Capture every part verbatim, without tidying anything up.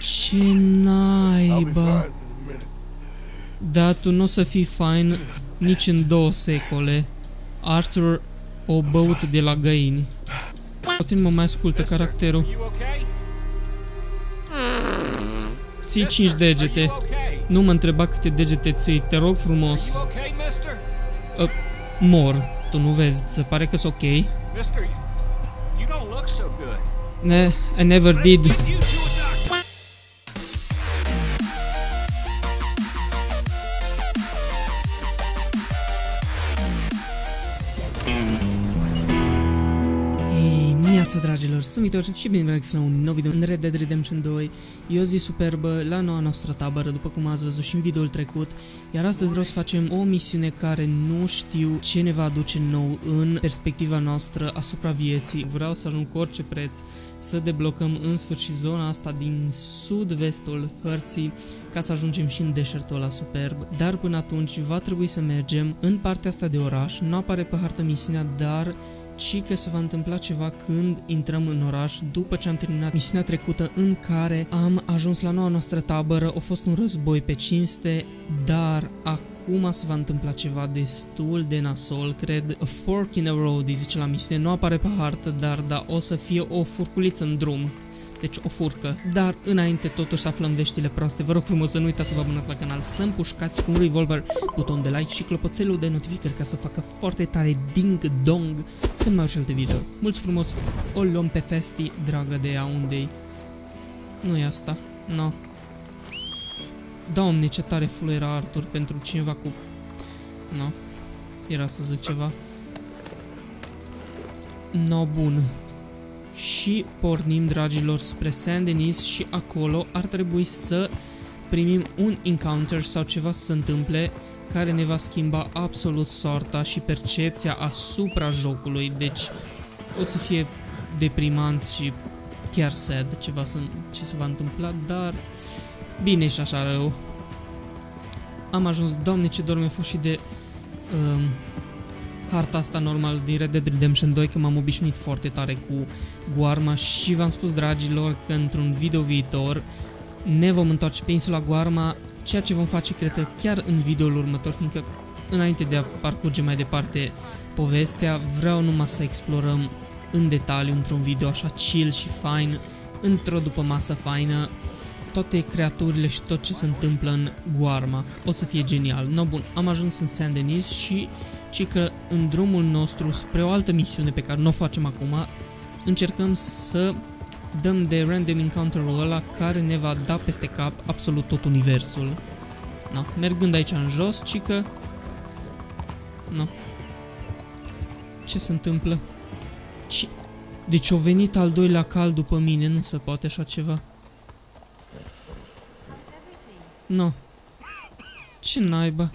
Ce naiba. Da, tu nu o să fii fain nici în două secole. Arthur o băut de la găini. Tot mă mai ascultă caracterul. Ții cinci degete. Nu mă întreba câte degete ții, te rog frumos. Uh, mor. Tu nu vezi, ți se pare că-s ok? Ne, I never did. Neața, dragilor, sunt Vitor și bine v-am la un nou video în Red Dead Redemption doi. E o zi superbă la noua noastră tabără, după cum ați văzut și în videoul trecut. Iar astăzi vreau să facem o misiune care nu știu ce ne va aduce nou în perspectiva noastră asupra vieții. Vreau să ajung cu orice preț să deblocăm în sfârșit zona asta din sud-vestul hărții, ca să ajungem și în deșertul ăla superb. Dar până atunci va trebui să mergem în partea asta de oraș. Nu apare pe hartă misiunea, dar ci că se va întâmpla ceva când intrăm în oraș, după ce am terminat misiunea trecută în care am ajuns la noua noastră tabără. A fost un război pe cinste, dar acum se va întâmpla ceva destul de nasol, cred. A fork in the road, îi zice la misiune, nu apare pe hartă, dar da, o să fie o furculiță în drum. Deci o furcă. Dar înainte totuși să aflăm veștile proaste, vă rog frumos să nu uitați să vă abonați la canal, să împușcați cu un revolver, buton de like și clopoțelul de notificări ca să facă foarte tare ding-dong când mai urci alte video. Mulți frumos, o luăm pe Festi, dragă de ea, unde-i? Nu e asta, no. Doamne, ce tare fluiera Arthur pentru cineva cu... No, era să zic ceva. No, bun. Și pornim, dragilor, spre Saint Denis și acolo ar trebui să primim un encounter sau ceva să se întâmple care ne va schimba absolut soarta și percepția asupra jocului. Deci o să fie deprimant și chiar sad ceva să, ce se va întâmpla, dar bine și așa rău. Am ajuns, Doamne, ce dorme fost și de um, harta asta normal din Red Dead Redemption doi, că m-am obișnuit foarte tare cu Guarma și v-am spus, dragilor, că într-un video viitor ne vom întoarce pe insula Guarma, ceea ce vom face, cred că chiar în videoul următor, fiindcă înainte de a parcurge mai departe povestea, vreau numai să explorăm în detaliu, într-un video așa chill și fain, într-o după masă faină, toate creaturile și tot ce se întâmplă în Guarma. O să fie genial. No, bun, am ajuns în Saint Denis și ci că în drumul nostru spre o altă misiune pe care nu o facem acum, încercăm să dăm de random encounter-ul ăla care ne va da peste cap absolut tot universul. No, mergând aici în jos, ci că... No. Ce se întâmplă? Ce... Deci a venit al doilea cal după mine, nu se poate așa ceva. No. Ce naiba?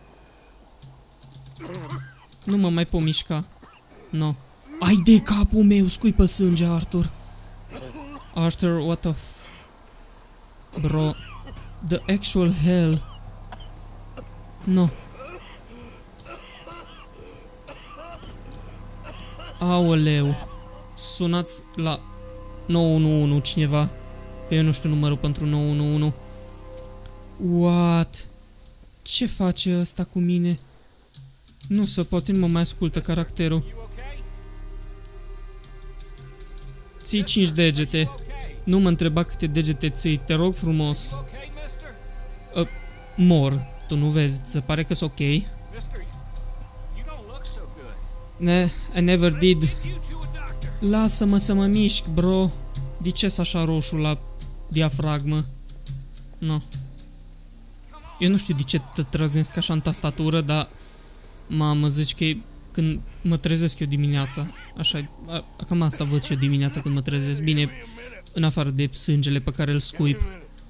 Nu mă mai pot mișca. No. Ai de capul meu, scuipă sânge, Arthur. Arthur, what the f... Bro. The actual hell. No. Aoleu. Sunați la nouă unu unu cineva. Că eu nu știu numărul pentru nouă unu unu. What? Ce face ăsta cu mine? Nu se poate, nu mă mai ascultă caracterul. Ții cinci degete. Nu mă întreba câte degete ții, te rog frumos. Uh, mor. Tu nu vezi, ți se pare că-s ok? Ne, I never did. Lasă-mă să mă mișc, bro. De ce-s așa roșu la diafragmă? No. Eu nu știu de ce te trăznesc așa în tastatură, dar... Mamă, zici că e când mă trezesc eu dimineața. Așa, a, cam asta văd și eu dimineața când mă trezesc. Bine, în afară de sângele pe care îl scuip.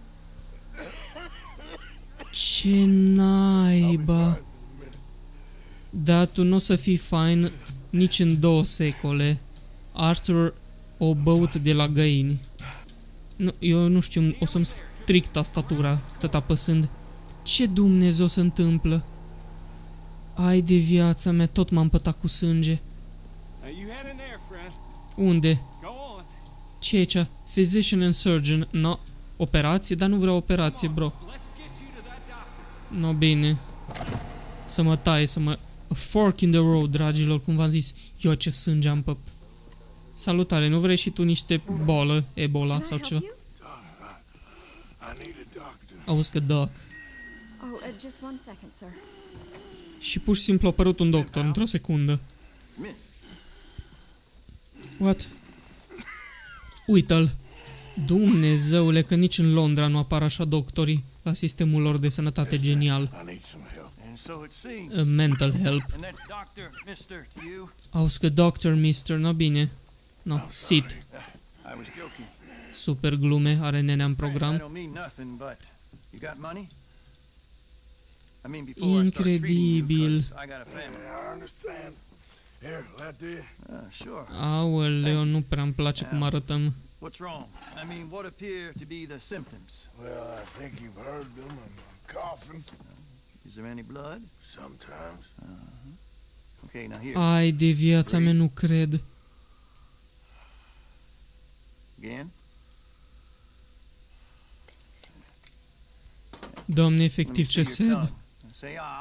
Ce naiba. Da, tu nu o să fii fain nici în două secole. Arthur o băut de la găini. Nu, eu nu știu, o să-mi stric tastatura tot apăsând. Ce Dumnezeu se întâmplă? Ai de viața mea, tot m-am pătat cu sânge. Unde? Ce e aici? Physician and surgeon. No. Operație? Dar nu vreau operație, bro. No, bine. Să mă taie, să mă... A fork in the road, dragilor, cum v-am zis. Eu ce sânge am pe... Salutare, nu vrei și tu niște bolă, Ebola sau ceva? Auzi că doc. Și pur și simplu a apărut un doctor, într-o secundă. What? Uită-l. Dumnezeule, că nici în Londra nu apar așa doctorii la sistemul lor de sănătate genial. Uh, mental help. Auzi că doctor, mister, no bine. No, sit. Super glume, are nenea în program. Incredibil. Aoleu, nu prea îmi place cum arătăm. What's wrong? I mean, what appear to be the symptoms? Well, I think you've heard them. I'm coughing. Is there any blood? Sometimes. Uh-huh. Okay, now here. Ai de viața mea, nu cred. Again? Doamne, efectiv ce sed. Say ah.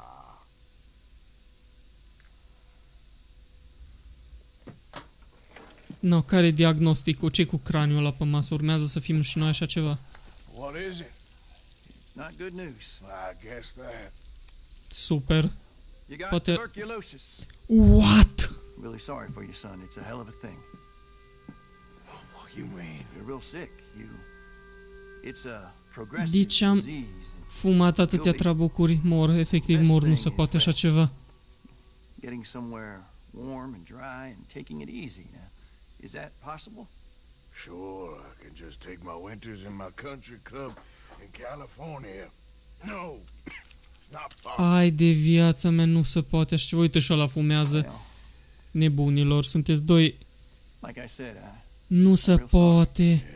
No, care e diagnosticul? Ce cu craniul ăla pe masă? Urmează să fim și noi așa ceva. What is it? It's not good news. I guess that. Super. You got Poate... tuberculosis. What? Really sorry for your son. It's a hell of a thing. What you mean? You're real sick. You It's a progressive De ce am disease. fumat atâtea trabucuri? Mor, efectiv mor, nu se poate așa ceva. Getting somewhere warm and dry and taking it easy. Now, is that possible? Sure, I can just take my winters in my country club in California. No, it's not possible. Ai de viața mea, nu se poate așa ceva. Uite și ăla fumează. Nebunilor, sunteți doi. Like I said, I Nu se poate.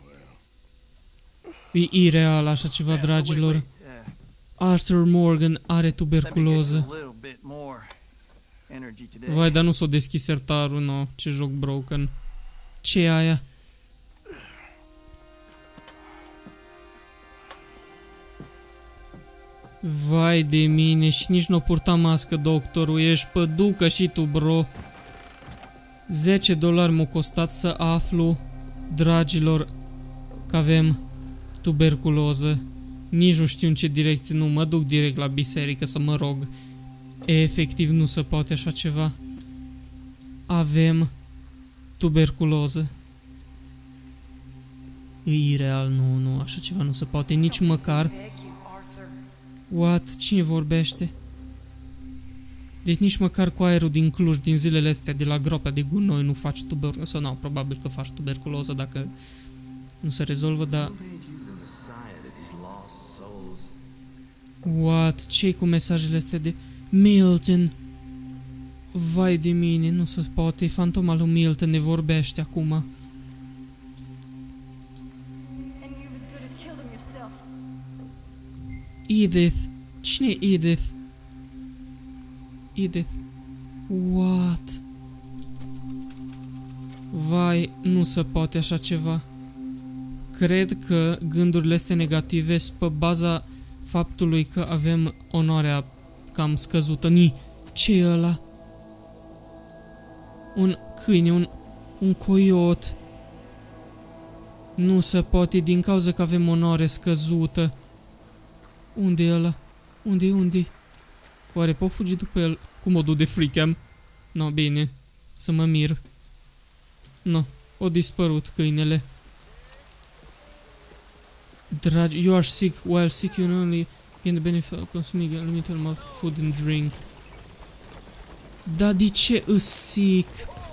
E ireal așa ceva, dragilor. Arthur Morgan are tuberculoză. Vai, dar nu s-o deschis sertarul, no. Ce joc broken. Ce e aia? Vai de mine, și nici nu purta mască, doctorul. Ești păducă și tu, bro. zece dolari m-a costat să aflu, dragilor, că avem tuberculoză. Nici nu știu în ce direcție, nu, mă duc direct la biserică să mă rog. Efectiv nu se poate așa ceva. Avem tuberculoză. E ireal, nu, nu, așa ceva nu se poate, nici măcar. What? Cine vorbește? Deci nici măcar cu aerul din Cluj, din zilele astea de la groapa de gunoi nu faci tuberculoză. Sau nu, probabil că faci tuberculoză dacă nu se rezolvă, dar... What? Ce-i cu mesajele astea de... Milton! Vai de mine, nu se poate, fantoma lui Milton ne vorbește acum. Edith! Cine e Edith? Edith. What? Vai, nu se poate așa ceva. Cred că gândurile astea negative sunt pe baza faptului că avem onoarea cam scăzută. Ni, ce e ăla? Un câine, un, un coiot. Nu se poate din cauza că avem onoare scăzută. Unde e ăla? Unde-i, unde-i? Oare pot fugi după el cu modul de free cam? No, bine. Să mă mir. No, o dispărut câinele. Dragi, you are sick. While sick you only gain the benefit of consuming a limited amount of food and drink. Da, de ce îs sick?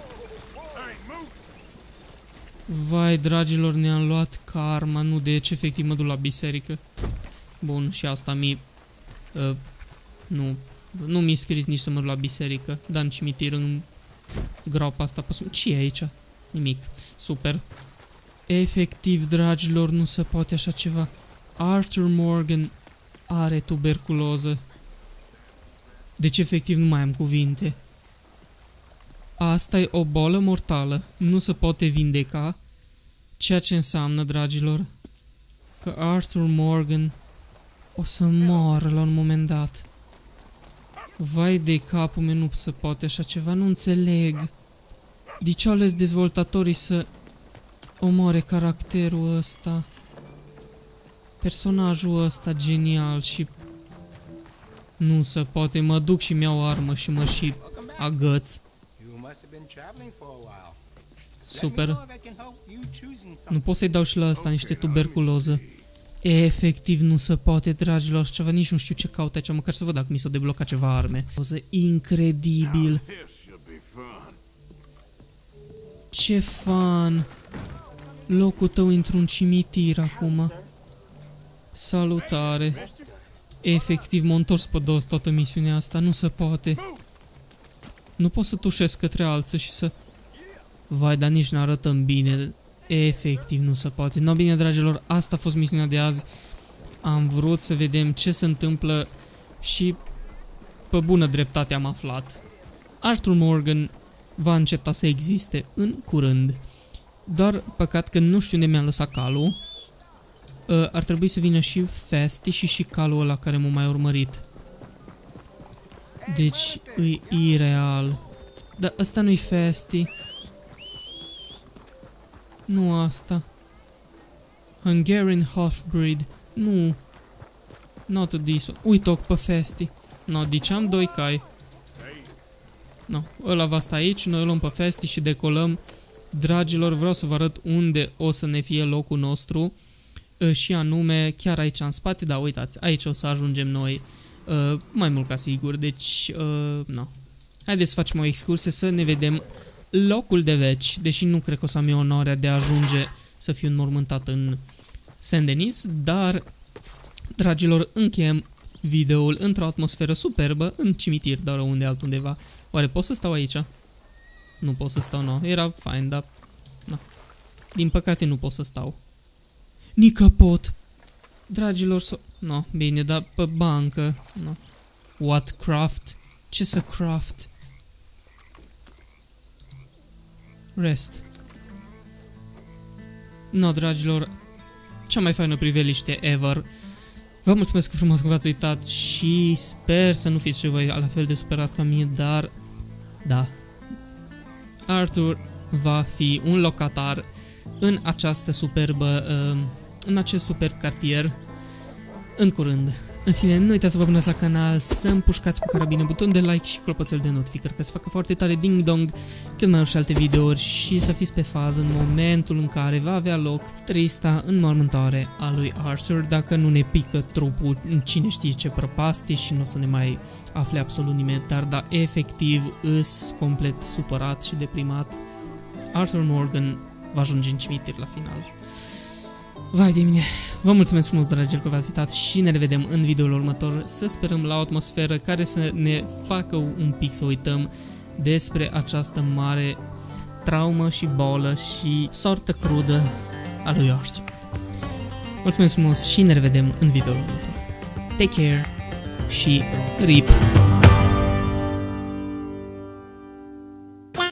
Vai, dragilor, ne-am luat karma. Nu, deci efectiv mă duc la biserică. Bun, și asta mi... Uh, nu... Nu mi-i scris nici să mă duc la biserică. Dar în cimitir, în groapa asta. Ce e aici? Nimic. Super. Efectiv, dragilor, nu se poate așa ceva. Arthur Morgan are tuberculoză. Deci, efectiv, nu mai am cuvinte. Asta e o bolă mortală. Nu se poate vindeca. Ceea ce înseamnă, dragilor, că Arthur Morgan o să moară la un moment dat. Vai de capul meu, nu se poate așa ceva, nu înțeleg. De ce au ales dezvoltatorii să omoare caracterul ăsta? Personajul ăsta genial și... Nu se poate, mă duc și mi-au armă și mă și agăț. Super. Nu pot să-i dau și la ăsta niște tuberculoză. Efectiv nu se poate, dragilor, ceva, nici nu știu ce caut aici, măcar să văd dacă mi s-o deblocat ceva arme. Incredibil. Ce fan. Locul tău într-un cimitir acum. Salutare. Efectiv m-a întors pe dos toată misiunea asta, nu se poate. Nu pot să tușesc către alții și să... Vai, dar nici n-arătăm bine. Efectiv nu se poate. No, bine, dragilor, asta a fost misiunea de azi. Am vrut să vedem ce se întâmplă și pe bună dreptate am aflat. Arthur Morgan va înceta să existe în curând. Doar păcat că nu știu unde mi-am lăsat calul. Uh, ar trebui să vină și Fasti și și calul ăla care m-a mai urmărit. Deci, îi ireal. Dar ăsta nu-i Fasti. Nu asta. Hungarian Half-Breed. Nu. Not this one. Uite-o pe Fasti. No, deci am doi cai. No, ăla va sta aici, noi luăm pe Fasti și decolăm. Dragilor, vreau să vă arăt unde o să ne fie locul nostru. Și anume, chiar aici în spate, da, uitați, aici o să ajungem noi. Uh, mai mult ca sigur, deci, uh, no. Haideți să facem o excursie să ne vedem locul de veci, deși nu cred că o să am eu onoarea de a ajunge să fiu înmormântat în Saint-Denis, dar, dragilor, încheiem videoul într-o atmosferă superbă, în cimitir, dar unde altundeva. Oare pot să stau aici? Nu pot să stau, nu. Era fain, dar... No. Din păcate nu pot să stau. Nică pot! Dragilor, so... No, bine, dar pe bancă. No. What craft? Ce să craft? Rest. No, dragilor, cea mai faină priveliște ever. Vă mulțumesc frumos că v-ați uitat și sper să nu fiți și voi la fel de superați ca mine, dar... Da. Arthur va fi un locatar în această superbă... Uh, în acest superb cartier în curând. În fine, nu uitați să vă abonați la canal, să împușcați cu carabină buton de like și clopoțel de notificări ca să facă foarte tare ding-dong cât mai ușor alte videouri și să fiți pe fază în momentul în care va avea loc trista înmormântare a lui Arthur, dacă nu ne pică trupul în cine știe ce prăpastie și nu o să ne mai afle absolut nimeni, dar da, efectiv îs complet supărat și deprimat. Arthur Morgan va ajunge în cimitir la final. Vai de mine, vă mulțumesc frumos, dragilor, că v-ați uitat și ne revedem în videoul următor. Să sperăm la o atmosferă care să ne facă un pic să uităm despre această mare traumă și bolă și sortă crudă a lui Arthur. Mulțumesc frumos și ne revedem în videoul următor. Take care și R I P!